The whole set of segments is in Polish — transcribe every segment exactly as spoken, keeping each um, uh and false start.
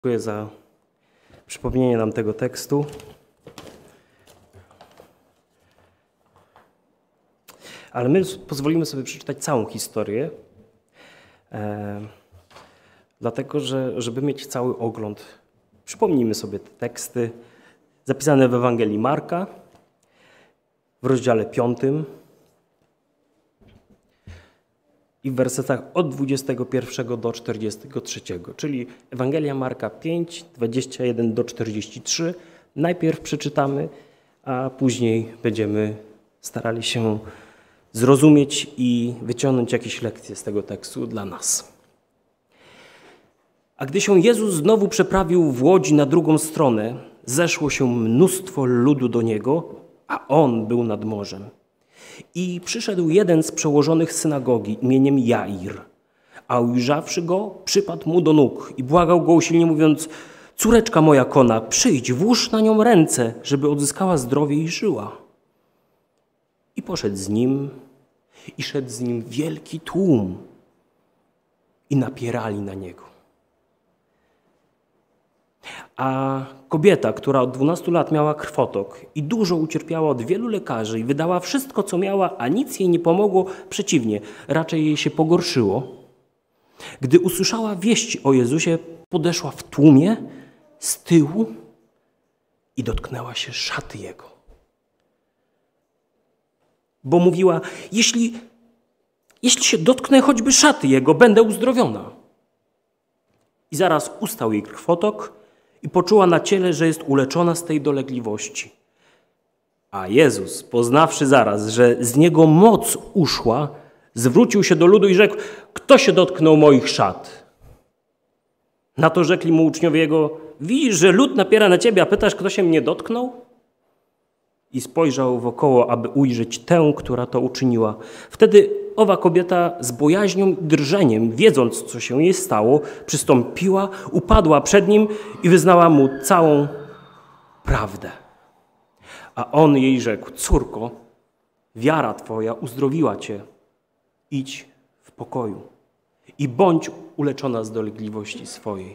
Dziękuję za przypomnienie nam tego tekstu. Ale my pozwolimy sobie przeczytać całą historię, e, dlatego że, żeby mieć cały ogląd, przypomnijmy sobie te teksty zapisane w Ewangelii Marka, w rozdziale piątym i w wersetach od dwudziestego pierwszego do czterdziestego trzeciego, czyli Ewangelia Marka pięć, dwadzieścia jeden do czterdziestu trzech. Najpierw przeczytamy, a później będziemy starali się zrozumieć i wyciągnąć jakieś lekcje z tego tekstu dla nas. A gdy się Jezus znowu przeprawił w łodzi na drugą stronę, zeszło się mnóstwo ludu do Niego, a On był nad morzem. I przyszedł jeden z przełożonych synagogi imieniem Jair, a ujrzawszy go, przypadł mu do nóg i błagał go usilnie, mówiąc: córeczka moja kona, przyjdź, włóż na nią ręce, żeby odzyskała zdrowie i żyła. I poszedł z nim, i szedł z nim wielki tłum, i napierali na niego. A kobieta, która od dwunastu lat miała krwotok i dużo ucierpiała od wielu lekarzy i wydała wszystko, co miała, a nic jej nie pomogło, przeciwnie, raczej jej się pogorszyło, gdy usłyszała wieści o Jezusie, podeszła w tłumie z tyłu i dotknęła się szaty Jego. Bo mówiła: jeśli, jeśli się dotknę choćby szaty Jego, będę uzdrowiona. I zaraz ustał jej krwotok i poczuła na ciele, że jest uleczona z tej dolegliwości. A Jezus, poznawszy zaraz, że z Niego moc uszła, zwrócił się do ludu i rzekł: kto się dotknął moich szat? Na to rzekli mu uczniowie Jego: widzisz, że lud napiera na Ciebie, a pytasz, kto się mnie dotknął? I spojrzał wokoło, aby ujrzeć tę, która to uczyniła. Wtedy owa kobieta z bojaźnią i drżeniem, wiedząc, co się jej stało, przystąpiła, upadła przed nim i wyznała mu całą prawdę. A on jej rzekł: córko, wiara twoja uzdrowiła cię. Idź w pokoju i bądź uleczona z dolegliwości swojej.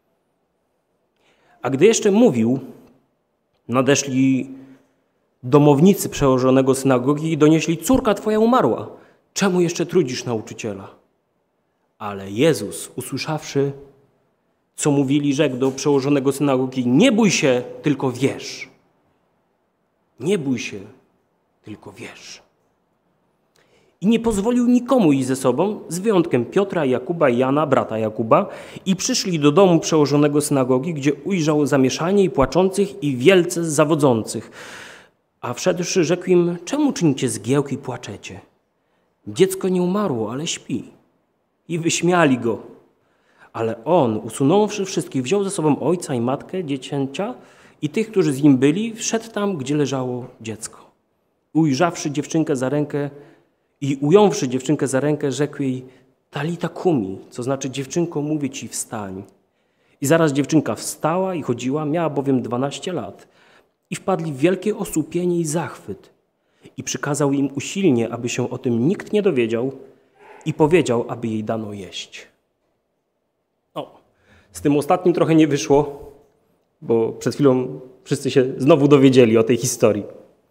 A gdy jeszcze mówił, nadeszli domownicy przełożonego synagogi i donieśli: córka twoja umarła. Czemu jeszcze trudzisz nauczyciela? Ale Jezus, usłyszawszy, co mówili, rzekł do przełożonego synagogi: nie bój się, tylko wierz. Nie bój się, tylko wierz. I nie pozwolił nikomu iść ze sobą, z wyjątkiem Piotra, Jakuba i Jana, brata Jakuba, i przyszli do domu przełożonego synagogi, gdzie ujrzał zamieszanie i płaczących i wielce zawodzących. A wszedłszy, rzekł im: czemu czynicie zgiełk i płaczecie? Dziecko nie umarło, ale śpi. I wyśmiali go. Ale on, usunąwszy wszystkich, wziął ze sobą ojca i matkę dziecięcia i tych, którzy z nim byli, wszedł tam, gdzie leżało dziecko. Ujrzawszy dziewczynkę za rękę i ująwszy dziewczynkę za rękę, rzekł jej: talita kumi, co znaczy: dziewczynko, mówię ci, wstań. I zaraz dziewczynka wstała i chodziła, miała bowiem dwanaście lat. I wpadli w wielkie osłupienie i zachwyt. I przykazał im usilnie, aby się o tym nikt nie dowiedział, i powiedział, aby jej dano jeść. O, z tym ostatnim trochę nie wyszło, bo przed chwilą wszyscy się znowu dowiedzieli o tej historii.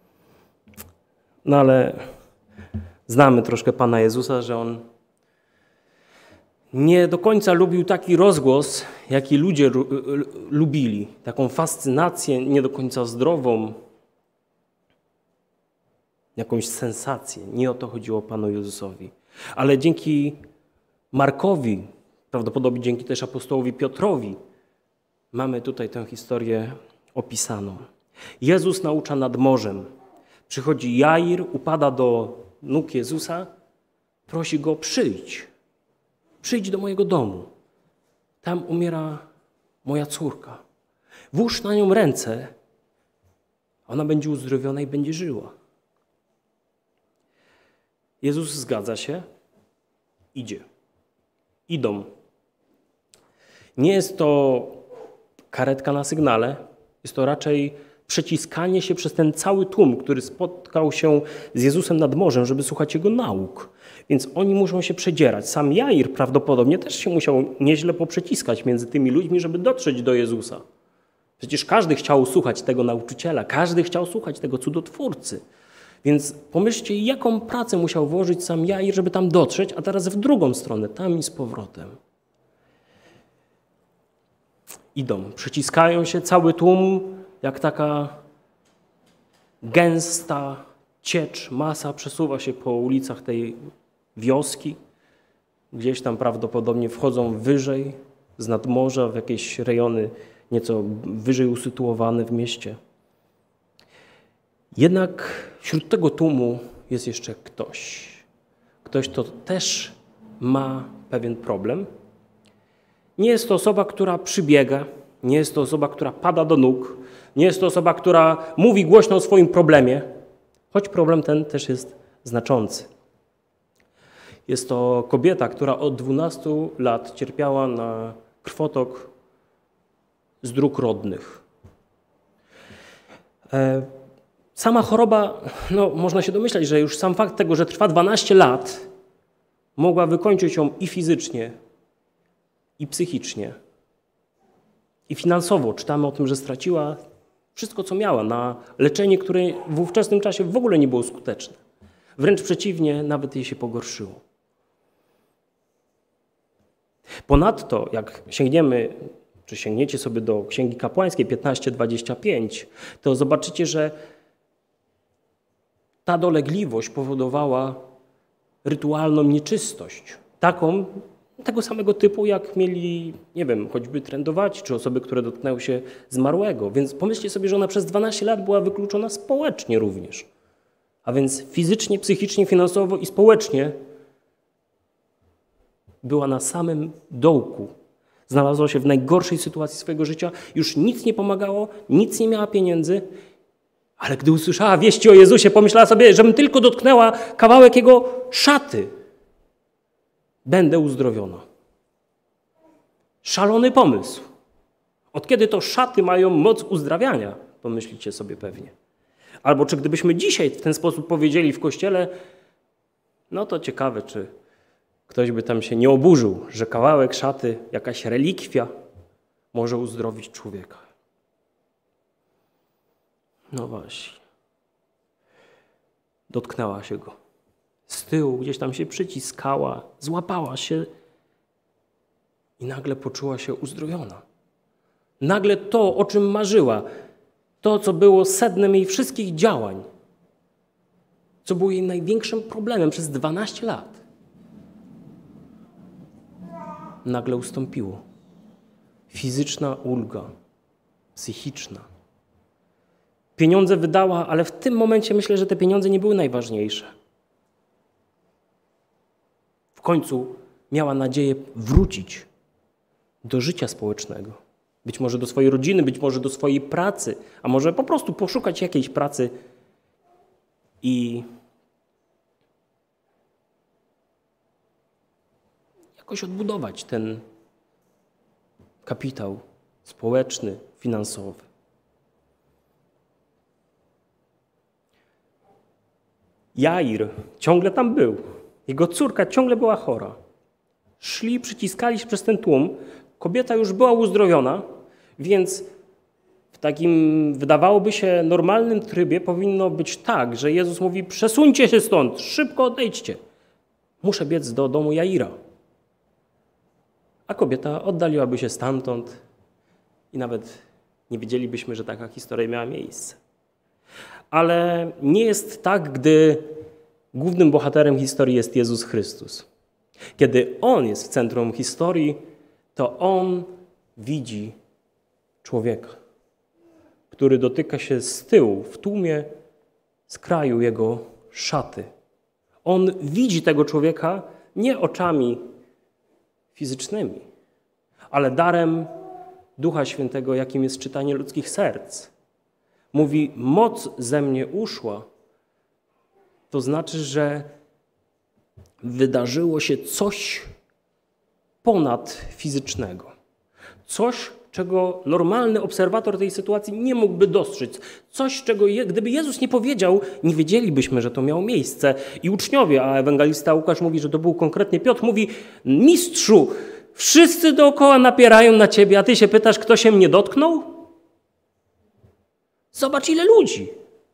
No ale znamy troszkę Pana Jezusa, że On nie do końca lubił taki rozgłos, jaki ludzie lubili. Taką fascynację nie do końca zdrową, jakąś sensację. Nie o to chodziło Panu Jezusowi. Ale dzięki Markowi, prawdopodobnie dzięki też apostołowi Piotrowi, mamy tutaj tę historię opisaną. Jezus naucza nad morzem. Przychodzi Jair, upada do nóg Jezusa, prosi Go: przyjdź, przyjdź do mojego domu. Tam umiera moja córka. Włóż na nią ręce, ona będzie uzdrowiona i będzie żyła. Jezus zgadza się, idzie. Idą. Nie jest to karetka na sygnale, jest to raczej przeciskanie się przez ten cały tłum, który spotkał się z Jezusem nad morzem, żeby słuchać Jego nauk. Więc oni muszą się przedzierać. Sam Jair prawdopodobnie też się musiał nieźle poprzeciskać między tymi ludźmi, żeby dotrzeć do Jezusa. Przecież każdy chciał słuchać tego nauczyciela, każdy chciał słuchać tego cudotwórcy. Więc pomyślcie, jaką pracę musiał włożyć sam Jair, żeby tam dotrzeć, a teraz w drugą stronę, tam i z powrotem. Idą, przeciskają się, cały tłum, jak taka gęsta ciecz, masa przesuwa się po ulicach tej wioski. Gdzieś tam prawdopodobnie wchodzą wyżej, z nadmorza, w jakieś rejony nieco wyżej usytuowane w mieście. Jednak wśród tego tłumu jest jeszcze ktoś. Ktoś, kto też ma pewien problem. Nie jest to osoba, która przybiega, nie jest to osoba, która pada do nóg, nie jest to osoba, która mówi głośno o swoim problemie, choć problem ten też jest znaczący. Jest to kobieta, która od dwunastu lat cierpiała na krwotok z dróg rodnych. Sama choroba, no można się domyślać, że już sam fakt tego, że trwa dwanaście lat, mogła wykończyć ją i fizycznie, i psychicznie, i finansowo. Czytamy o tym, że straciła wszystko, co miała na leczenie, które w ówczesnym czasie w ogóle nie było skuteczne. Wręcz przeciwnie, nawet jej się pogorszyło. Ponadto, jak sięgniemy, czy sięgniecie sobie do Księgi Kapłańskiej piętnaście dwadzieścia pięć, to zobaczycie, że ta dolegliwość powodowała rytualną nieczystość. Taką, tego samego typu, jak mieli, nie wiem, choćby trędowaci, czy osoby, które dotknęły się zmarłego. Więc pomyślcie sobie, że ona przez dwanaście lat była wykluczona społecznie również. A więc fizycznie, psychicznie, finansowo i społecznie była na samym dołku. Znalazła się w najgorszej sytuacji swojego życia. Już nic nie pomagało, nic nie miała pieniędzy. Ale gdy usłyszała wieści o Jezusie, pomyślała sobie, żebym tylko dotknęła kawałek Jego szaty, będę uzdrowiona. Szalony pomysł. Od kiedy to szaty mają moc uzdrawiania? Pomyślicie sobie pewnie. Albo czy gdybyśmy dzisiaj w ten sposób powiedzieli w kościele, no to ciekawe, czy ktoś by tam się nie oburzył, że kawałek szaty, jakaś relikwia może uzdrowić człowieka. No właśnie. Dotknęła się go. Z tyłu gdzieś tam się przyciskała, złapała się i nagle poczuła się uzdrowiona. Nagle to, o czym marzyła, to, co było sednem jej wszystkich działań, co było jej największym problemem przez dwanaście lat, nagle ustąpiło. Fizyczna ulga, psychiczna. Pieniądze wydała, ale w tym momencie myślę, że te pieniądze nie były najważniejsze. W końcu miała nadzieję wrócić do życia społecznego. Być może do swojej rodziny, być może do swojej pracy, a może po prostu poszukać jakiejś pracy i jakoś odbudować ten kapitał społeczny, finansowy. Jair ciągle tam był. Jego córka ciągle była chora. Szli, przyciskali się przez ten tłum. Kobieta już była uzdrowiona, więc w takim, wydawałoby się, normalnym trybie powinno być tak, że Jezus mówi: przesuńcie się stąd, szybko odejdźcie. Muszę biec do domu Jaira. A kobieta oddaliłaby się stamtąd i nawet nie wiedzielibyśmy, że taka historia miała miejsce. Ale nie jest tak, gdy głównym bohaterem historii jest Jezus Chrystus. Kiedy On jest w centrum historii, to On widzi człowieka, który dotyka się z tyłu, w tłumie, z kraju jego szaty. On widzi tego człowieka nie oczami fizycznymi, ale darem Ducha Świętego, jakim jest czytanie ludzkich serc. Mówi: moc ze mnie uszła. To znaczy, że wydarzyło się coś ponad fizycznego. Coś, czego normalny obserwator tej sytuacji nie mógłby dostrzec. Coś, czego je, gdyby Jezus nie powiedział, nie wiedzielibyśmy, że to miało miejsce. I uczniowie, a ewangelista Łukasz mówi, że to był konkretnie Piotr, mówi: mistrzu, wszyscy dookoła napierają na ciebie, a ty się pytasz, kto się mnie dotknął? Zobacz, ile ludzi.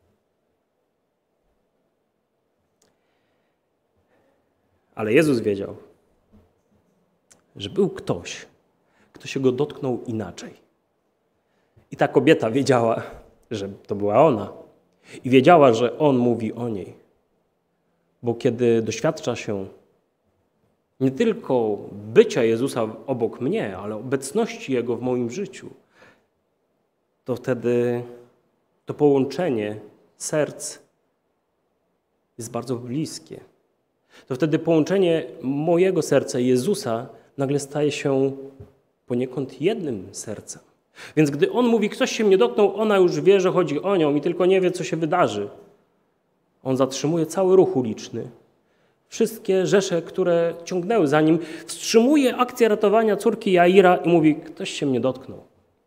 Ale Jezus wiedział, że był ktoś, kto się go dotknął inaczej. I ta kobieta wiedziała, że to była ona. I wiedziała, że on mówi o niej. Bo kiedy doświadcza się nie tylko bycia Jezusa obok mnie, ale obecności Jego w moim życiu, to wtedy to połączenie serc jest bardzo bliskie. To wtedy połączenie mojego serca i Jezusa nagle staje się poniekąd jednym sercem. Więc gdy On mówi, ktoś się mnie dotknął, ona już wie, że chodzi o nią i tylko nie wie, co się wydarzy. On zatrzymuje cały ruch uliczny. Wszystkie rzesze, które ciągnęły za nim, wstrzymuje akcję ratowania córki Jaira i mówi, ktoś się mnie dotknął.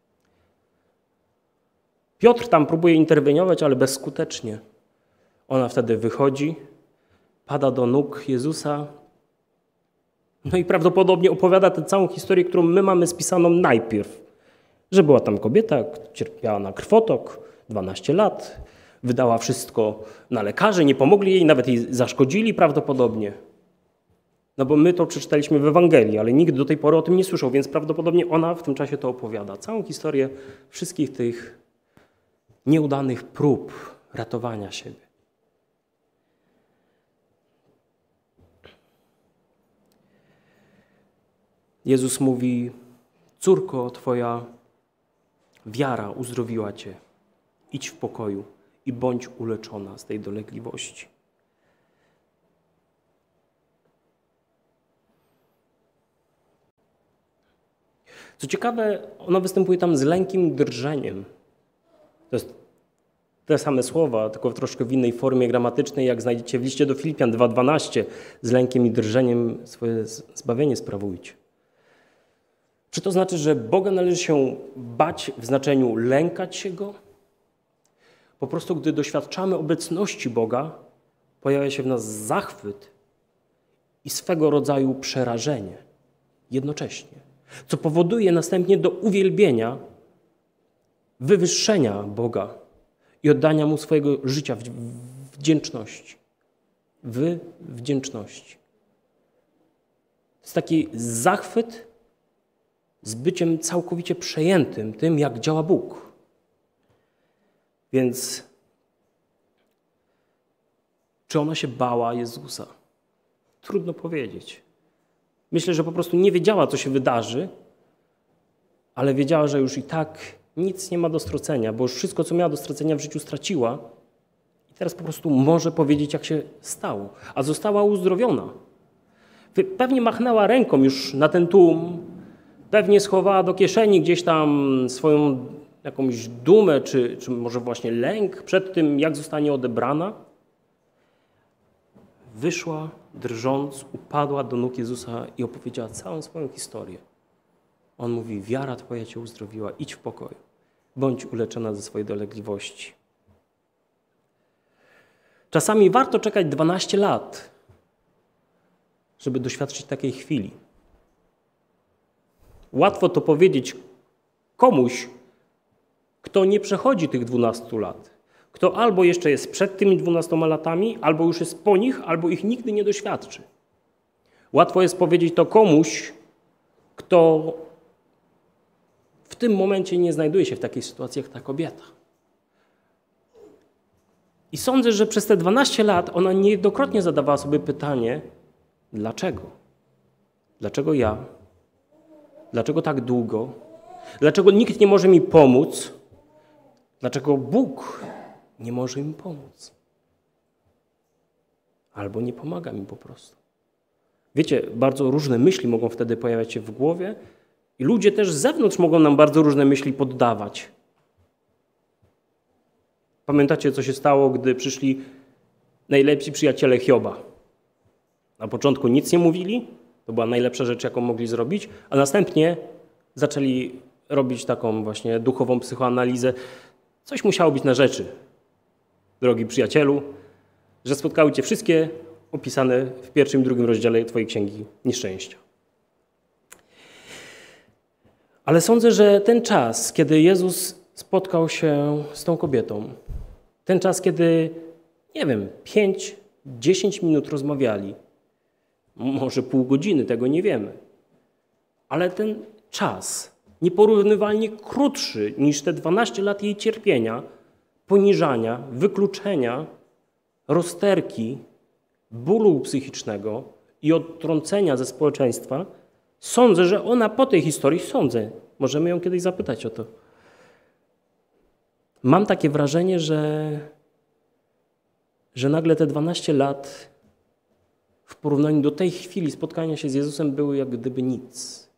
Piotr tam próbuje interweniować, ale bezskutecznie. Ona wtedy wychodzi, pada do nóg Jezusa, no i prawdopodobnie opowiada tę całą historię, którą my mamy spisaną najpierw. Że była tam kobieta, cierpiała na krwotok, dwanaście lat, wydała wszystko na lekarzy, nie pomogli jej, nawet jej zaszkodzili prawdopodobnie. No bo my to przeczytaliśmy w Ewangelii, ale nikt do tej pory o tym nie słyszał, więc prawdopodobnie ona w tym czasie to opowiada. Całą historię wszystkich tych nieudanych prób ratowania siebie. Jezus mówi, córko, twoja wiara uzdrowiła cię. Idź w pokoju i bądź uleczona z tej dolegliwości. Co ciekawe, ona występuje tam z lękiem i drżeniem. To jest te same słowa, tylko w troszkę w innej formie gramatycznej, jak znajdziecie w liście do Filipian dwa dwanaście. Z lękiem i drżeniem swoje zbawienie sprawujcie. Czy to znaczy, że Boga należy się bać w znaczeniu lękać się Go? Po prostu, gdy doświadczamy obecności Boga, pojawia się w nas zachwyt i swego rodzaju przerażenie jednocześnie, co powoduje następnie do uwielbienia, wywyższenia Boga i oddania Mu swojego życia w wdzięczności. W wdzięczności. To jest taki zachwyt z byciem całkowicie przejętym tym, jak działa Bóg. Więc czy ona się bała Jezusa? Trudno powiedzieć. Myślę, że po prostu nie wiedziała, co się wydarzy, ale wiedziała, że już i tak nic nie ma do stracenia, bo już wszystko, co miała do stracenia w życiu, straciła i teraz po prostu może powiedzieć, jak się stało. A została uzdrowiona. Pewnie machnęła ręką już na ten tłum, pewnie schowała do kieszeni gdzieś tam swoją jakąś dumę, czy, czy może właśnie lęk przed tym, jak zostanie odebrana. Wyszła, drżąc, upadła do nóg Jezusa i opowiedziała całą swoją historię. On mówi, wiara twoja cię uzdrowiła, idź w pokoju, bądź uleczona ze swojej dolegliwości. Czasami warto czekać dwanaście lat, żeby doświadczyć takiej chwili. Łatwo to powiedzieć komuś, kto nie przechodzi tych dwunastu lat. Kto albo jeszcze jest przed tymi dwunastoma latami, albo już jest po nich, albo ich nigdy nie doświadczy. Łatwo jest powiedzieć to komuś, kto w tym momencie nie znajduje się w takiej sytuacji jak ta kobieta. I sądzę, że przez te dwanaście lat ona niejednokrotnie zadawała sobie pytanie, dlaczego? Dlaczego ja? Dlaczego tak długo? Dlaczego nikt nie może mi pomóc? Dlaczego Bóg nie może mi pomóc? Albo nie pomaga mi po prostu. Wiecie, bardzo różne myśli mogą wtedy pojawiać się w głowie i ludzie też z zewnątrz mogą nam bardzo różne myśli poddawać. Pamiętacie, co się stało, gdy przyszli najlepsi przyjaciele Hioba? Na początku nic nie mówili, to była najlepsza rzecz, jaką mogli zrobić, a następnie zaczęli robić taką właśnie duchową psychoanalizę, coś musiało być na rzeczy, drogi przyjacielu, że spotkały cię wszystkie opisane w pierwszym i drugim rozdziale twojej Księgi Nieszczęścia. Ale sądzę, że ten czas, kiedy Jezus spotkał się z tą kobietą, ten czas, kiedy, nie wiem, pięć, dziesięć minut rozmawiali, może pół godziny, tego nie wiemy, ale ten czas nieporównywalnie krótszy niż te dwanaście lat jej cierpienia, poniżania, wykluczenia, rozterki, bólu psychicznego i odtrącenia ze społeczeństwa, sądzę, że ona po tej historii, sądzę, możemy ją kiedyś zapytać o to. Mam takie wrażenie, że, że nagle te dwanaście lat w porównaniu do tej chwili spotkania się z Jezusem były jak gdyby nic.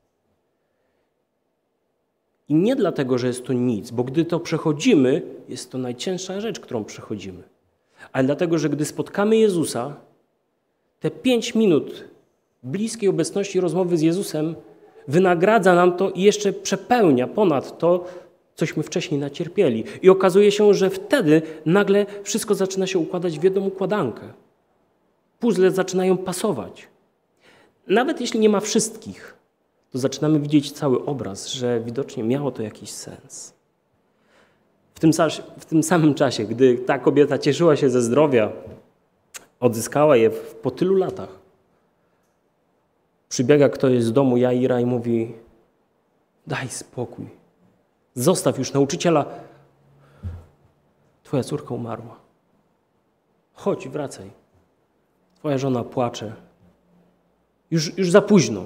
I nie dlatego, że jest to nic, bo gdy to przechodzimy, jest to najcięższa rzecz, którą przechodzimy. Ale dlatego, że gdy spotkamy Jezusa, te pięć minut bliskiej obecności rozmowy z Jezusem wynagradza nam to i jeszcze przepełnia ponad to, cośmy wcześniej nacierpieli. I okazuje się, że wtedy nagle wszystko zaczyna się układać w jedną układankę. Puzzle zaczynają pasować. Nawet jeśli nie ma wszystkich, to zaczynamy widzieć cały obraz, że widocznie miało to jakiś sens. W tym, w tym samym czasie, gdy ta kobieta cieszyła się ze zdrowia, odzyskała je po tylu latach, przybiega ktoś z domu Jaira i mówi: daj spokój, zostaw już nauczyciela, twoja córka umarła. Chodź, wracaj. Twoja żona płacze. Już, już za późno.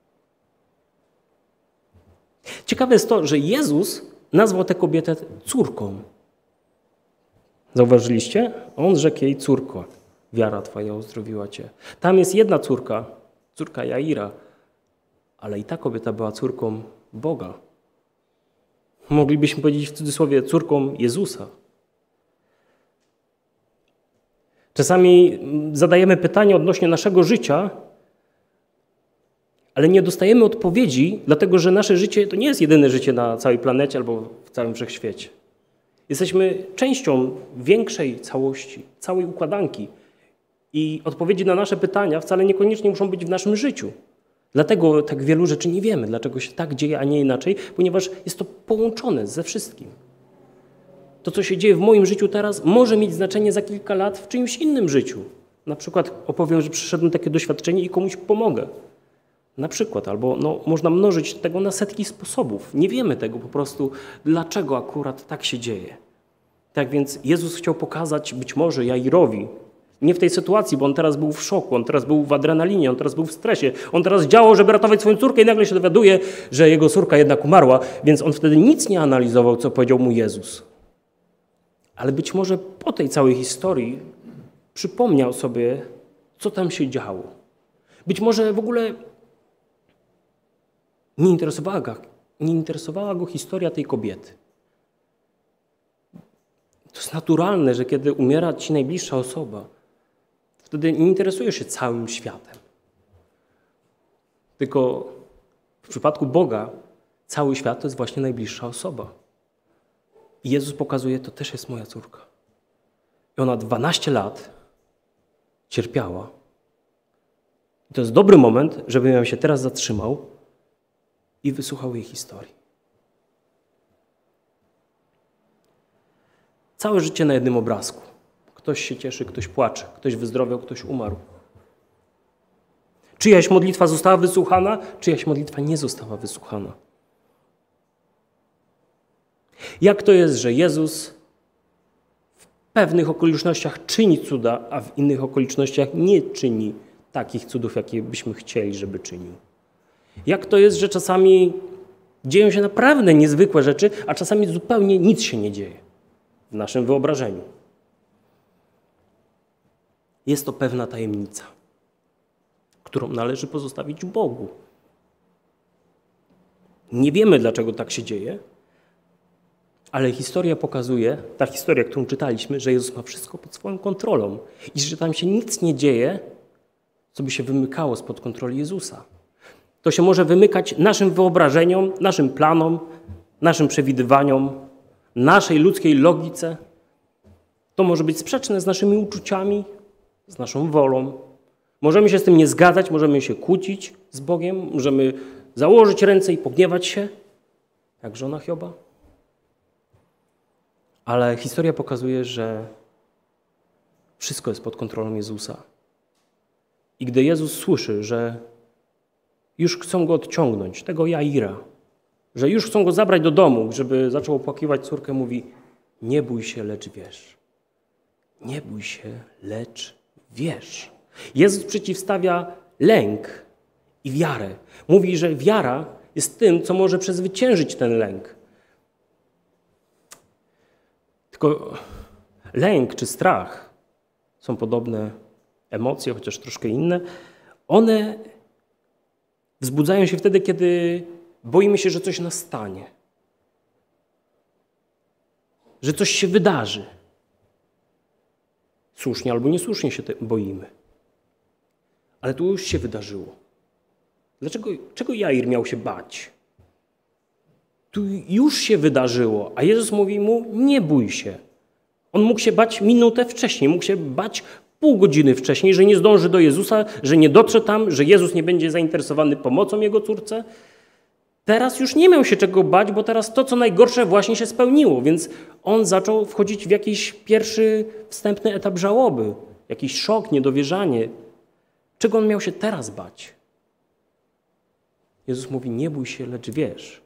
Ciekawe jest to, że Jezus nazwał tę kobietę córką. Zauważyliście? On rzekł jej: córko, wiara twoja uzdrowiła cię. Tam jest jedna córka, córka Jaira, ale i ta kobieta była córką Boga. Moglibyśmy powiedzieć w cudzysłowie córką Jezusa. Czasami zadajemy pytanie odnośnie naszego życia, ale nie dostajemy odpowiedzi, dlatego że nasze życie to nie jest jedyne życie na całej planecie albo w całym wszechświecie. Jesteśmy częścią większej całości, całej układanki i odpowiedzi na nasze pytania wcale niekoniecznie muszą być w naszym życiu. Dlatego tak wielu rzeczy nie wiemy, dlaczego się tak dzieje, a nie inaczej, ponieważ jest to połączone ze wszystkim. To, co się dzieje w moim życiu teraz, może mieć znaczenie za kilka lat w czyimś innym życiu. Na przykład opowiem, że przeszedłem takie doświadczenie i komuś pomogę. Na przykład, albo no, można mnożyć tego na setki sposobów. Nie wiemy tego po prostu, dlaczego akurat tak się dzieje. Tak więc Jezus chciał pokazać być może Jairowi, nie w tej sytuacji, bo on teraz był w szoku, on teraz był w adrenalinie, on teraz był w stresie, on teraz działał, żeby ratować swoją córkę i nagle się dowiaduje, że jego córka jednak umarła, więc on wtedy nic nie analizował, co powiedział mu Jezus. Ale być może po tej całej historii przypomniał sobie, co tam się działo. Być może w ogóle nie interesowała go, nie interesowała go historia tej kobiety. To jest naturalne, że kiedy umiera ci najbliższa osoba, wtedy nie interesujesz się całym światem. Tylko w przypadku Boga cały świat to jest właśnie najbliższa osoba. I Jezus pokazuje, to też jest moja córka. I ona dwanaście lat cierpiała. I to jest dobry moment, żebym ja się teraz zatrzymał i wysłuchał jej historii. Całe życie na jednym obrazku. Ktoś się cieszy, ktoś płacze, ktoś wyzdrowiał, ktoś umarł. Czyjaś modlitwa została wysłuchana, czyjaś modlitwa nie została wysłuchana. Jak to jest, że Jezus w pewnych okolicznościach czyni cuda, a w innych okolicznościach nie czyni takich cudów, jakie byśmy chcieli, żeby czynił? Jak to jest, że czasami dzieją się naprawdę niezwykłe rzeczy, a czasami zupełnie nic się nie dzieje w naszym wyobrażeniu? Jest to pewna tajemnica, którą należy pozostawić Bogu. Nie wiemy, dlaczego tak się dzieje, ale historia pokazuje, ta historia, którą czytaliśmy, że Jezus ma wszystko pod swoją kontrolą i że tam się nic nie dzieje, co by się wymykało spod kontroli Jezusa. To się może wymykać naszym wyobrażeniom, naszym planom, naszym przewidywaniom, naszej ludzkiej logice. To może być sprzeczne z naszymi uczuciami, z naszą wolą. Możemy się z tym nie zgadzać, możemy się kłócić z Bogiem, możemy założyć ręce i pogniewać się, jak żona Hioba. Ale historia pokazuje, że wszystko jest pod kontrolą Jezusa. I gdy Jezus słyszy, że już chcą go odciągnąć, tego Jaira, że już chcą go zabrać do domu, żeby zaczął opłakiwać córkę, mówi: nie bój się, lecz wierz. Nie bój się, lecz wierz. Jezus przeciwstawia lęk i wiarę. Mówi, że wiara jest tym, co może przezwyciężyć ten lęk. Tylko lęk czy strach są podobne emocje, chociaż troszkę inne. One wzbudzają się wtedy, kiedy boimy się, że coś nas stanie. Że coś się wydarzy. Słusznie albo niesłusznie się boimy. Ale tu już się wydarzyło. Dlaczego, czego Jair miał się bać? Tu już się wydarzyło, a Jezus mówi mu: nie bój się. On mógł się bać minutę wcześniej, mógł się bać pół godziny wcześniej, że nie zdąży do Jezusa, że nie dotrze tam, że Jezus nie będzie zainteresowany pomocą jego córce. Teraz już nie miał się czego bać, bo teraz to, co najgorsze, właśnie się spełniło, więc on zaczął wchodzić w jakiś pierwszy, wstępny etap żałoby, jakiś szok, niedowierzanie. Czego on miał się teraz bać? Jezus mówi: nie bój się, lecz wierz.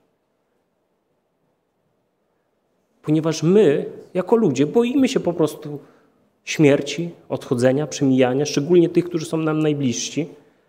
Ponieważ my, jako ludzie, boimy się po prostu śmierci, odchodzenia, przemijania, szczególnie tych, którzy są nam najbliżsi.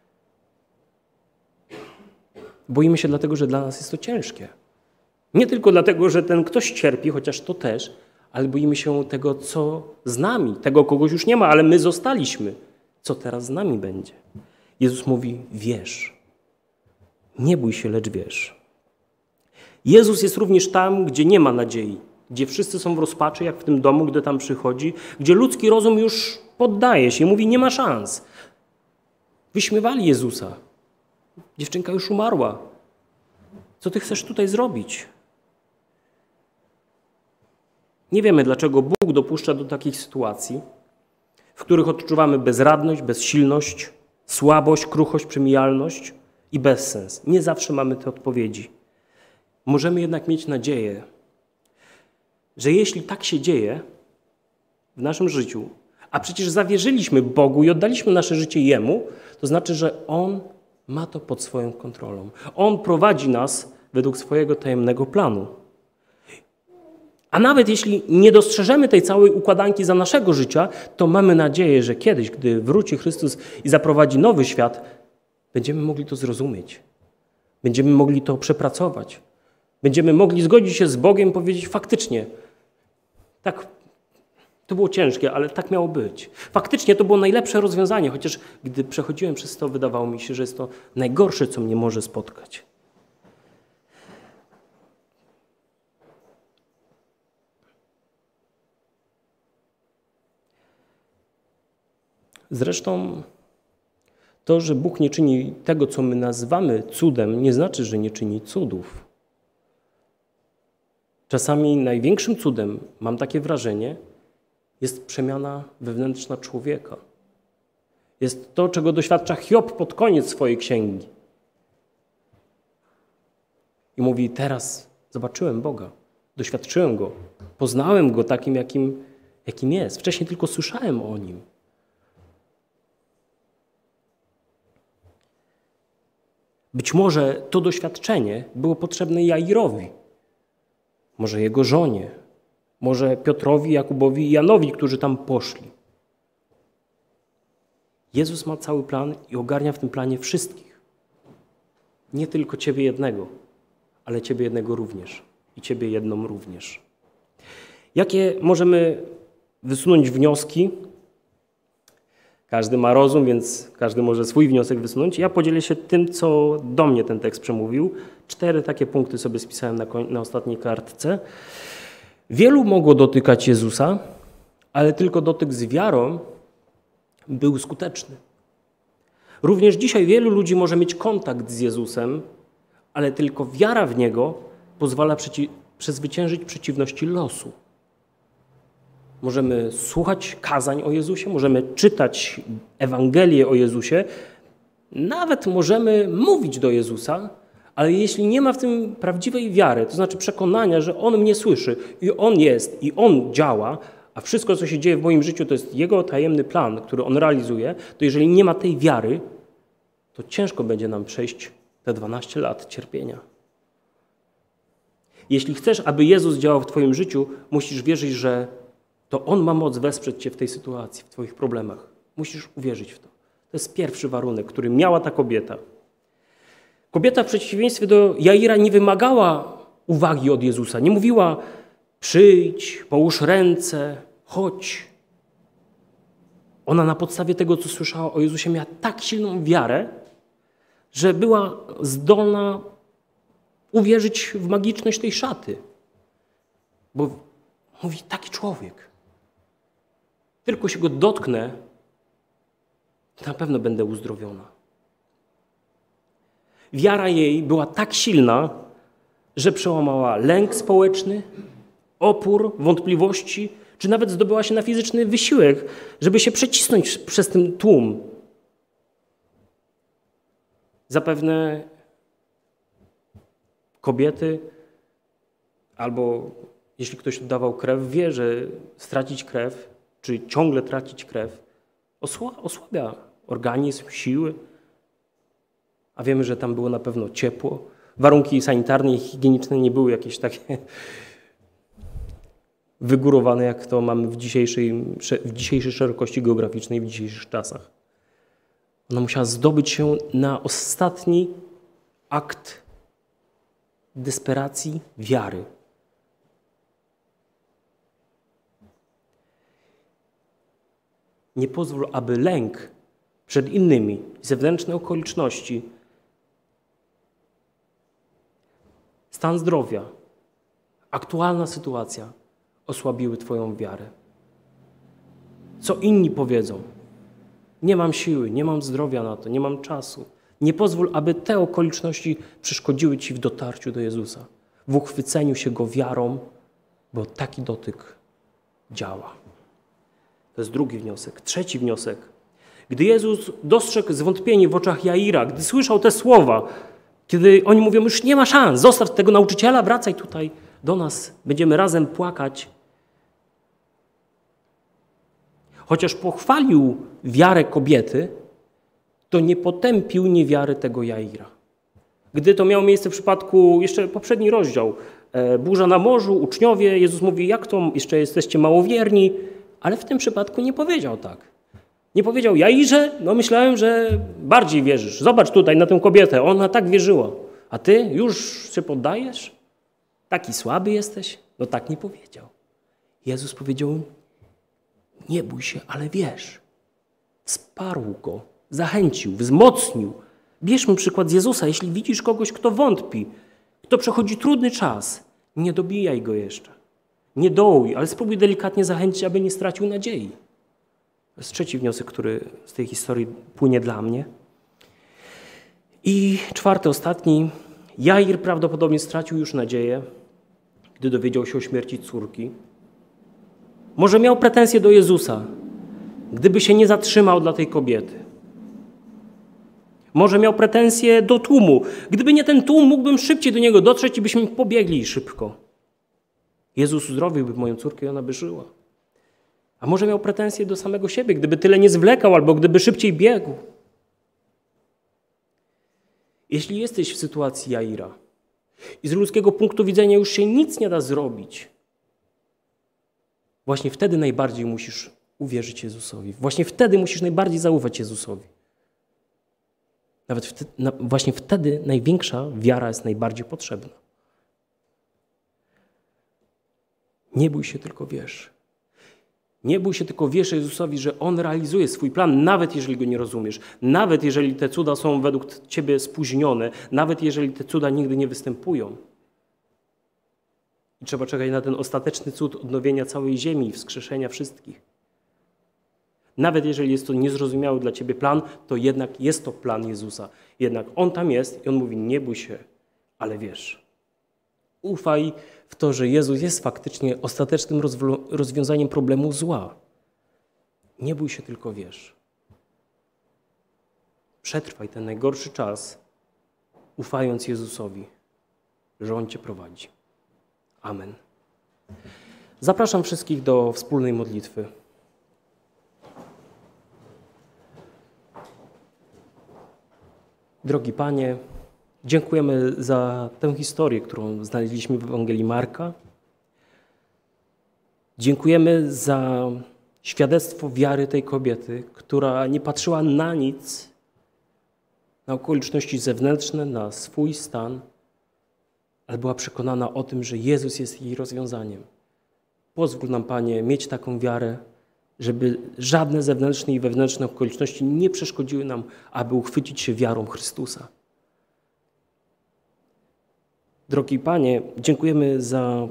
Boimy się dlatego, że dla nas jest to ciężkie. Nie tylko dlatego, że ten ktoś cierpi, chociaż to też, ale boimy się tego, co z nami. Tego kogoś już nie ma, ale my zostaliśmy. Co teraz z nami będzie? Jezus mówi: wierz. Nie bój się, lecz wierz. Jezus jest również tam, gdzie nie ma nadziei, gdzie wszyscy są w rozpaczy, jak w tym domu, gdy tam przychodzi, gdzie ludzki rozum już poddaje się i mówi: nie ma szans. Wyśmiewali Jezusa. Dziewczynka już umarła. Co ty chcesz tutaj zrobić? Nie wiemy, dlaczego Bóg dopuszcza do takich sytuacji, w których odczuwamy bezradność, bezsilność, słabość, kruchość, przemijalność i bezsens. Nie zawsze mamy te odpowiedzi. Możemy jednak mieć nadzieję, że jeśli tak się dzieje w naszym życiu, a przecież zawierzyliśmy Bogu i oddaliśmy nasze życie Jemu, to znaczy, że On ma to pod swoją kontrolą. On prowadzi nas według swojego tajemnego planu. A nawet jeśli nie dostrzeżemy tej całej układanki za naszego życia, to mamy nadzieję, że kiedyś, gdy wróci Chrystus i zaprowadzi nowy świat, będziemy mogli to zrozumieć. Będziemy mogli to przepracować. Będziemy mogli zgodzić się z Bogiem i powiedzieć: faktycznie, tak, to było ciężkie, ale tak miało być. Faktycznie to było najlepsze rozwiązanie, chociaż gdy przechodziłem przez to, wydawało mi się, że jest to najgorsze, co mnie może spotkać. Zresztą to, że Bóg nie czyni tego, co my nazywamy cudem, nie znaczy, że nie czyni cudów. Czasami największym cudem, mam takie wrażenie, jest przemiana wewnętrzna człowieka. Jest to, czego doświadcza Hiob pod koniec swojej księgi. I mówi: teraz zobaczyłem Boga, doświadczyłem Go, poznałem Go takim, jakim, jakim jest. Wcześniej tylko słyszałem o Nim. Być może to doświadczenie było potrzebne Jairowi, może jego żonie, może Piotrowi, Jakubowi i Janowi, którzy tam poszli. Jezus ma cały plan i ogarnia w tym planie wszystkich. Nie tylko ciebie jednego, ale ciebie jednego również i ciebie jedną również. Jakie możemy wysunąć wnioski? Każdy ma rozum, więc każdy może swój wniosek wysunąć. Ja podzielę się tym, co do mnie ten tekst przemówił. Cztery takie punkty sobie spisałem na, koń- na ostatniej kartce. Wielu mogło dotykać Jezusa, ale tylko dotyk z wiarą był skuteczny. Również dzisiaj wielu ludzi może mieć kontakt z Jezusem, ale tylko wiara w Niego pozwala przeci- przezwyciężyć przeciwności losu. Możemy słuchać kazań o Jezusie, możemy czytać Ewangelię o Jezusie, nawet możemy mówić do Jezusa, ale jeśli nie ma w tym prawdziwej wiary, to znaczy przekonania, że On mnie słyszy i On jest i On działa, a wszystko, co się dzieje w moim życiu, to jest Jego tajemny plan, który On realizuje, to jeżeli nie ma tej wiary, to ciężko będzie nam przejść te dwanaście lat cierpienia. Jeśli chcesz, aby Jezus działał w twoim życiu, musisz wierzyć, że to On ma moc wesprzeć cię w tej sytuacji, w twoich problemach. Musisz uwierzyć w to. To jest pierwszy warunek, który miała ta kobieta. Kobieta w przeciwieństwie do Jaira nie wymagała uwagi od Jezusa. Nie mówiła: przyjdź, połóż ręce, chodź. Ona na podstawie tego, co słyszała o Jezusie, miała tak silną wiarę, że była zdolna uwierzyć w magiczność tej szaty. Bo mówi: taki człowiek. Tylko się go dotknę, to na pewno będę uzdrowiona. Wiara jej była tak silna, że przełamała lęk społeczny, opór, wątpliwości, czy nawet zdobyła się na fizyczny wysiłek, żeby się przecisnąć przez ten tłum. Zapewne kobiety, albo jeśli ktoś oddawał krew, wie, że stracić krew, czy ciągle tracić krew, osłabia organizm, siły. A wiemy, że tam było na pewno ciepło. Warunki sanitarne i higieniczne nie były jakieś takie wygórowane, jak to mamy w dzisiejszej, w dzisiejszej szerokości geograficznej, w dzisiejszych czasach. Ona musiała zdobyć się na ostatni akt desperacji wiary. Nie pozwól, aby lęk przed innymi, zewnętrzne okoliczności, stan zdrowia, aktualna sytuacja osłabiły twoją wiarę. Co inni powiedzą? Nie mam siły, nie mam zdrowia na to, nie mam czasu. Nie pozwól, aby te okoliczności przeszkodziły ci w dotarciu do Jezusa, w uchwyceniu się Go wiarą, bo taki dotyk działa. To jest drugi wniosek. Trzeci wniosek. Gdy Jezus dostrzegł zwątpienie w oczach Jaira, gdy słyszał te słowa, kiedy oni mówią: już nie ma szans, zostaw tego nauczyciela, wracaj tutaj do nas, będziemy razem płakać. Chociaż pochwalił wiarę kobiety, to nie potępił niewiary tego Jaira. Gdy to miało miejsce w przypadku, jeszcze poprzedni rozdział, e, burza na morzu, uczniowie, Jezus mówi: jak to, jeszcze jesteście małowierni, ale w tym przypadku nie powiedział tak. Nie powiedział: Jairze, no myślałem, że bardziej wierzysz. Zobacz tutaj na tę kobietę, ona tak wierzyła. A ty już się poddajesz? Taki słaby jesteś? No tak nie powiedział. Jezus powiedział: nie bój się, ale wierz. Wsparł go, zachęcił, wzmocnił. Bierzmy przykład z Jezusa. Jeśli widzisz kogoś, kto wątpi, kto przechodzi trudny czas, nie dobijaj go jeszcze. Nie dołuj, ale spróbuj delikatnie zachęcić, aby nie stracił nadziei. To jest trzeci wniosek, który z tej historii płynie dla mnie. I czwarty, ostatni. Jair prawdopodobnie stracił już nadzieję, gdy dowiedział się o śmierci córki. Może miał pretensje do Jezusa, gdyby się nie zatrzymał dla tej kobiety. Może miał pretensje do tłumu. Gdyby nie ten tłum, mógłbym szybciej do niego dotrzeć i byśmy pobiegli szybko. Jezus uzdrowiłby moją córkę i ona by żyła. A może miał pretensje do samego siebie, gdyby tyle nie zwlekał albo gdyby szybciej biegł. Jeśli jesteś w sytuacji Jaira i z ludzkiego punktu widzenia już się nic nie da zrobić, właśnie wtedy najbardziej musisz uwierzyć Jezusowi. Właśnie wtedy musisz najbardziej zaufać Jezusowi. Nawet wtedy, na, właśnie wtedy największa wiara jest najbardziej potrzebna. Nie bój się, tylko wierz. Nie bój się, tylko wierz Jezusowi, że On realizuje swój plan, nawet jeżeli Go nie rozumiesz. Nawet jeżeli te cuda są według Ciebie spóźnione. Nawet jeżeli te cuda nigdy nie występują. I trzeba czekać na ten ostateczny cud odnowienia całej ziemi i wskrzeszenia wszystkich. Nawet jeżeli jest to niezrozumiały dla ciebie plan, to jednak jest to plan Jezusa. Jednak On tam jest i On mówi, nie bój się, ale wierz. Ufaj w to, że Jezus jest faktycznie ostatecznym rozwiązaniem problemu zła. Nie bój się, tylko wierz. Przetrwaj ten najgorszy czas, ufając Jezusowi, że On cię prowadzi. Amen. Zapraszam wszystkich do wspólnej modlitwy. Drogi Panie, dziękujemy za tę historię, którą znaleźliśmy w Ewangelii Marka. Dziękujemy za świadectwo wiary tej kobiety, która nie patrzyła na nic, na okoliczności zewnętrzne, na swój stan, ale była przekonana o tym, że Jezus jest jej rozwiązaniem. Pozwól nam, Panie, mieć taką wiarę, żeby żadne zewnętrzne i wewnętrzne okoliczności nie przeszkodziły nam, aby uchwycić się wiarą Chrystusa. Drogi Panie, dziękujemy za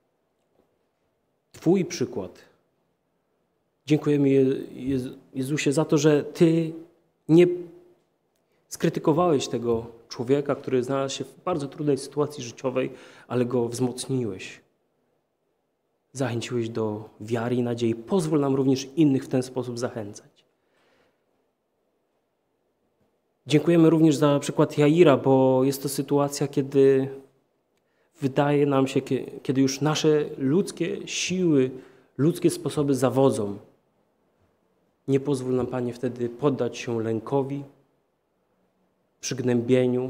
Twój przykład. Dziękujemy Jezusie za to, że Ty nie skrytykowałeś tego człowieka, który znalazł się w bardzo trudnej sytuacji życiowej, ale go wzmocniłeś. Zachęciłeś do wiary i nadziei. Pozwól nam również innych w ten sposób zachęcać. Dziękujemy również za przykład Jaira, bo jest to sytuacja, kiedy wydaje nam się, kiedy już nasze ludzkie siły, ludzkie sposoby zawodzą. Nie pozwól nam, Panie, wtedy poddać się lękowi, przygnębieniu,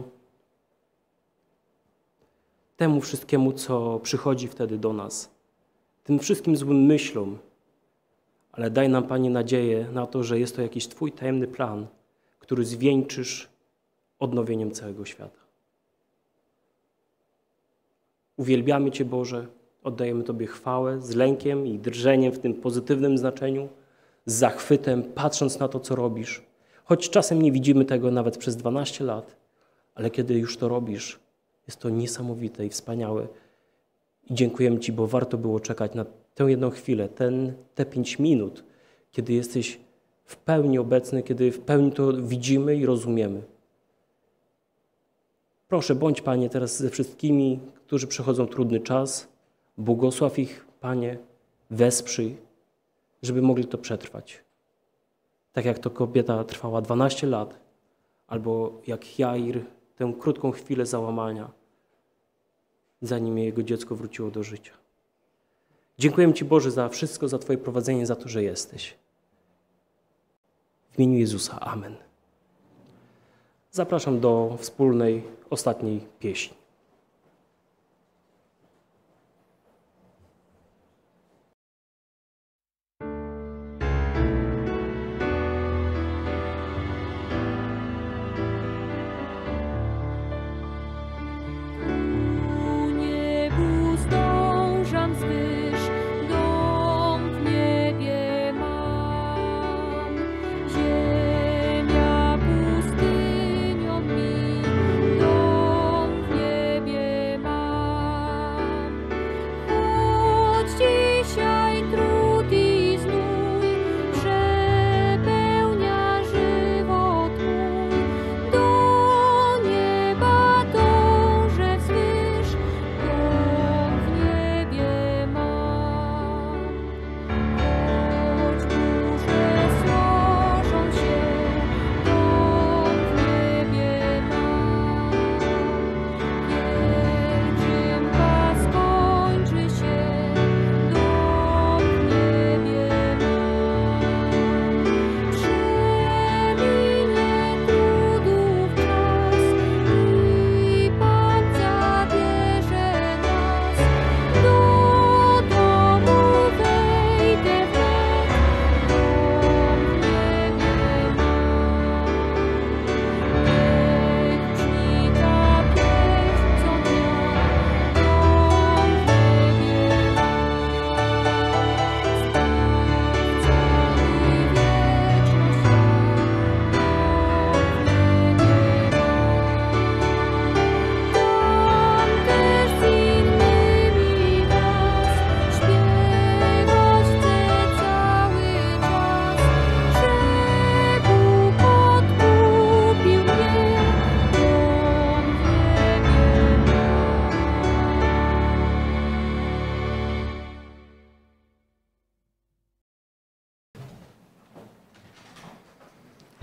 temu wszystkiemu, co przychodzi wtedy do nas, tym wszystkim złym myślom, ale daj nam, Panie, nadzieję na to, że jest to jakiś Twój tajemny plan, który zwieńczysz odnowieniem całego świata. Uwielbiamy Cię, Boże, oddajemy Tobie chwałę z lękiem i drżeniem w tym pozytywnym znaczeniu, z zachwytem, patrząc na to, co robisz. Choć czasem nie widzimy tego nawet przez dwanaście lat, ale kiedy już to robisz, jest to niesamowite i wspaniałe. I dziękujemy Ci, bo warto było czekać na tę jedną chwilę, ten, te pięć minut, kiedy jesteś w pełni obecny, kiedy w pełni to widzimy i rozumiemy. Proszę, bądź, Panie, teraz ze wszystkimi, którzy przechodzą trudny czas. Błogosław ich, Panie, wesprzyj, żeby mogli to przetrwać. Tak jak to kobieta trwała dwanaście lat, albo jak Jair tę krótką chwilę załamania, zanim jego dziecko wróciło do życia. Dziękuję Ci, Boże, za wszystko, za Twoje prowadzenie, za to, że jesteś. W imieniu Jezusa. Amen. Zapraszam do wspólnej, ostatniej pieśni. Ziemia pustynią mi, dom w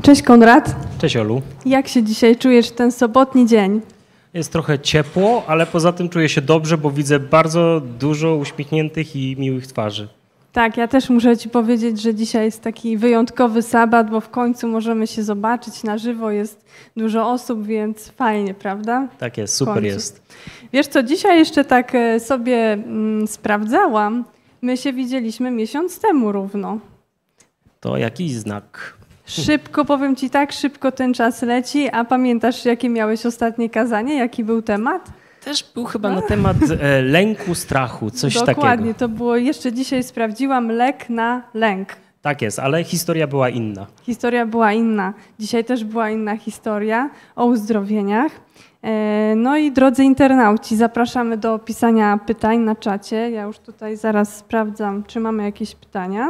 Cześć Konrad. Cześć Olu. Jak się dzisiaj czujesz w ten sobotni dzień? Jest trochę ciepło, ale poza tym czuję się dobrze, bo widzę bardzo dużo uśmiechniętych i miłych twarzy. Tak, ja też muszę ci powiedzieć, że dzisiaj jest taki wyjątkowy sabat, bo w końcu możemy się zobaczyć na żywo, jest dużo osób, więc fajnie, prawda? Tak jest, super jest. Wiesz co, dzisiaj jeszcze tak sobie mm, sprawdzałam, my się widzieliśmy miesiąc temu równo. To jakiś znak. Szybko, powiem ci tak, szybko ten czas leci, a pamiętasz jakie miałeś ostatnie kazanie, jaki był temat? Też był chyba na temat e, lęku, strachu, coś Dokładnie, takiego. Dokładnie, to było, jeszcze dzisiaj sprawdziłam, lek na lęk. Tak jest, ale historia była inna. Historia była inna. Dzisiaj też była inna historia o uzdrowieniach. E, no i drodzy internauci, zapraszamy do pisania pytań na czacie. Ja już tutaj zaraz sprawdzam, czy mamy jakieś pytania.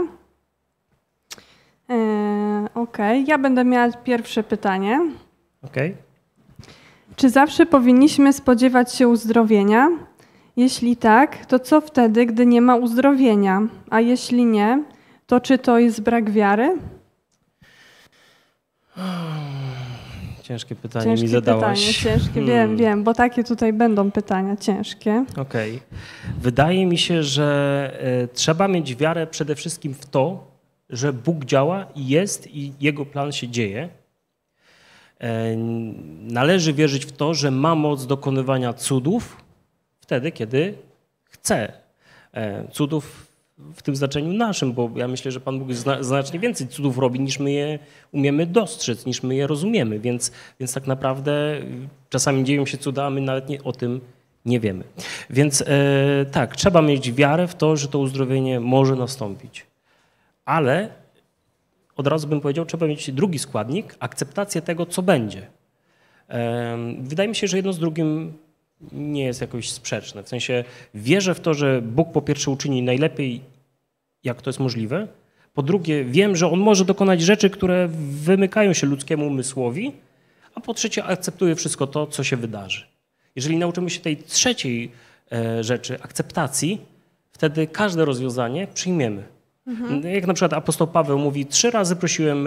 E, Okej, okay. Ja będę miała pierwsze pytanie. Okej. Okay. Czy zawsze powinniśmy spodziewać się uzdrowienia? Jeśli tak, to co wtedy, gdy nie ma uzdrowienia? A jeśli nie, to czy to jest brak wiary? Ciężkie pytanie ciężkie mi zadałaś. Pytanie, ciężkie, hmm. wiem, wiem, bo takie tutaj będą pytania ciężkie. Okej. Okay. Wydaje mi się, że y, trzeba mieć wiarę przede wszystkim w to, że Bóg działa i jest i Jego plan się dzieje. Należy wierzyć w to, że ma moc dokonywania cudów wtedy, kiedy chce. Cudów w tym znaczeniu naszym, bo ja myślę, że Pan Bóg znacznie więcej cudów robi, niż my je umiemy dostrzec, niż my je rozumiemy, więc, więc tak naprawdę czasami dzieją się cuda, a my nawet nie, o tym nie wiemy. Więc e, tak, trzeba mieć wiarę w to, że to uzdrowienie może nastąpić. Ale od razu bym powiedział, trzeba mieć drugi składnik, akceptację tego, co będzie. Wydaje mi się, że jedno z drugim nie jest jakoś sprzeczne. W sensie wierzę w to, że Bóg po pierwsze uczyni najlepiej, jak to jest możliwe. Po drugie, wiem, że On może dokonać rzeczy, które wymykają się ludzkiemu umysłowi. A po trzecie, akceptuję wszystko to, co się wydarzy. Jeżeli nauczymy się tej trzeciej rzeczy, akceptacji, wtedy każde rozwiązanie przyjmiemy. Mhm. Jak na przykład apostoł Paweł mówi, trzy razy prosiłem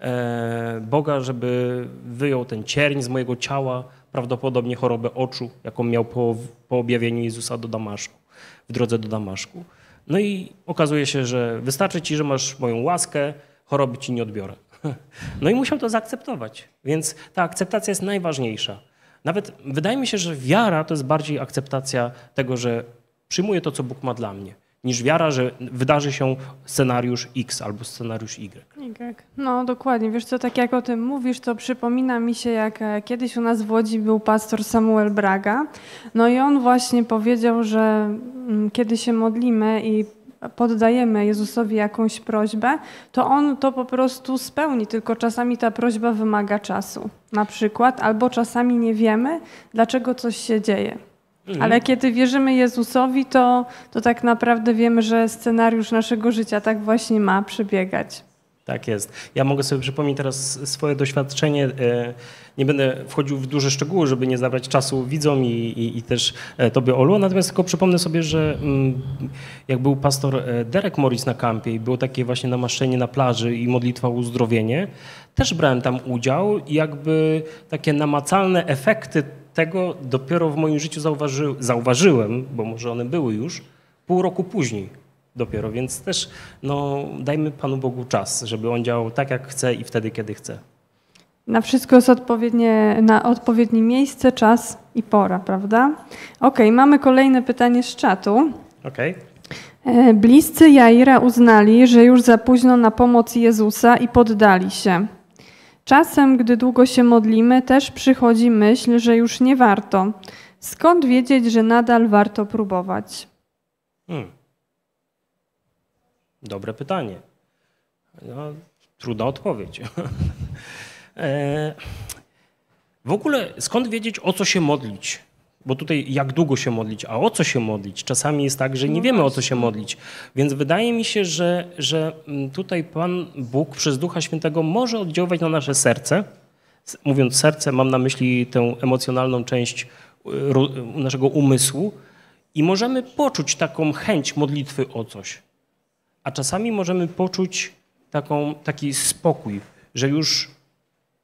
e, Boga, żeby wyjął ten cierń z mojego ciała, prawdopodobnie chorobę oczu, jaką miał po, po objawieniu Jezusa do Damaszku, w drodze do Damaszku. No i okazuje się, że wystarczy ci, że masz moją łaskę, choroby ci nie odbiorę. No i musiał to zaakceptować, więc ta akceptacja jest najważniejsza. Nawet wydaje mi się, że wiara to jest bardziej akceptacja tego, że przyjmuję to, co Bóg ma dla mnie, niż wiara, że wydarzy się scenariusz X albo scenariusz Y. Y. No dokładnie. Wiesz co, tak jak o tym mówisz, to przypomina mi się, jak kiedyś u nas w Łodzi był pastor Samuel Braga. No i on właśnie powiedział, że kiedy się modlimy i poddajemy Jezusowi jakąś prośbę, to On to po prostu spełni, tylko czasami ta prośba wymaga czasu na przykład, albo czasami nie wiemy, dlaczego coś się dzieje. Mhm. Ale kiedy wierzymy Jezusowi, to, to tak naprawdę wiemy, że scenariusz naszego życia tak właśnie ma przebiegać. Tak jest. Ja mogę sobie przypomnieć teraz swoje doświadczenie. Nie będę wchodził w duże szczegóły, żeby nie zabrać czasu widzom i, i, i też tobie, Olu. Natomiast tylko przypomnę sobie, że jak był pastor Derek Morris na kampie i było takie właśnie namaszczenie na plaży i modlitwa o uzdrowienie, też brałem tam udział i jakby takie namacalne efekty tego dopiero w moim życiu zauważy, zauważyłem, bo może one były już, pół roku później dopiero, więc też no, dajmy Panu Bogu czas, żeby On działał tak, jak chce i wtedy, kiedy chce. Na wszystko jest odpowiednie, na odpowiednie miejsce, czas i pora, prawda? Okej, okay, mamy kolejne pytanie z czatu. Okej. Okay. Bliscy Jaira uznali, że już za późno na pomoc Jezusa i poddali się. Czasem, gdy długo się modlimy, też przychodzi myśl, że już nie warto. Skąd wiedzieć, że nadal warto próbować? Hmm. Dobre pytanie. No, trudna odpowiedź. W ogóle skąd wiedzieć, o co się modlić? Bo tutaj jak długo się modlić, a o co się modlić? Czasami jest tak, że nie wiemy, o co się modlić. Więc wydaje mi się, że, że tutaj Pan Bóg przez Ducha Świętego może oddziaływać na nasze serce. Mówiąc serce, mam na myśli tę emocjonalną część naszego umysłu i możemy poczuć taką chęć modlitwy o coś. A czasami możemy poczuć taką, taki spokój, że już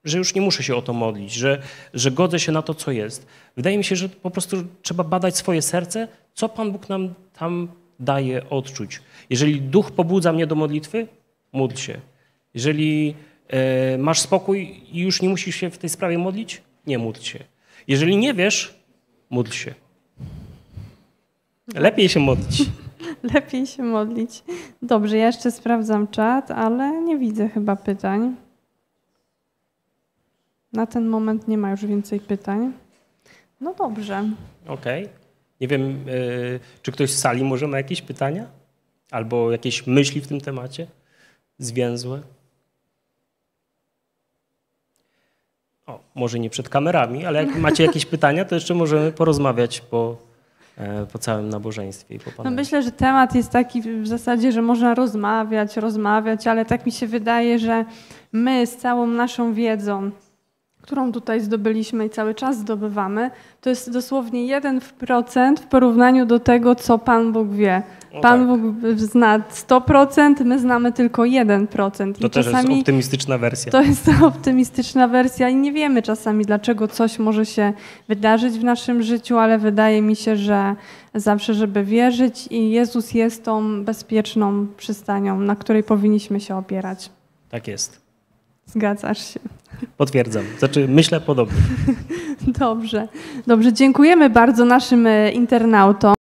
że już nie muszę się o to modlić, że, że godzę się na to, co jest. Wydaje mi się, że po prostu trzeba badać swoje serce, co Pan Bóg nam tam daje odczuć. Jeżeli duch pobudza mnie do modlitwy, módl się. Jeżeli e, masz spokój i już nie musisz się w tej sprawie modlić, nie módl się. Jeżeli nie wiesz, módl się. Lepiej się modlić. Lepiej się modlić. Dobrze, ja jeszcze sprawdzam czat, ale nie widzę chyba pytań. Na ten moment nie ma już więcej pytań. No dobrze. Okej. Okay. Nie wiem, yy, czy ktoś z sali może ma jakieś pytania? Albo jakieś myśli w tym temacie? Zwięzłe? O, może nie przed kamerami, ale jak macie jakieś pytania, to jeszcze możemy porozmawiać po, e, po całym nabożeństwie i po no myślę, że temat jest taki w zasadzie, że można rozmawiać, rozmawiać, ale tak mi się wydaje, że my z całą naszą wiedzą, którą tutaj zdobyliśmy i cały czas zdobywamy, to jest dosłownie jeden procent w porównaniu do tego, co Pan Bóg wie. O Pan tak. Bóg zna sto procent, my znamy tylko jeden procent. To I też czasami jest optymistyczna wersja. To jest optymistyczna wersja i nie wiemy czasami, dlaczego coś może się wydarzyć w naszym życiu, ale wydaje mi się, że zawsze, żeby wierzyć i Jezus jest tą bezpieczną przystanią, na której powinniśmy się opierać. Tak jest. Zgadzasz się. Potwierdzam. Znaczy, myślę podobnie. Dobrze. Dobrze, dziękujemy bardzo naszym internautom.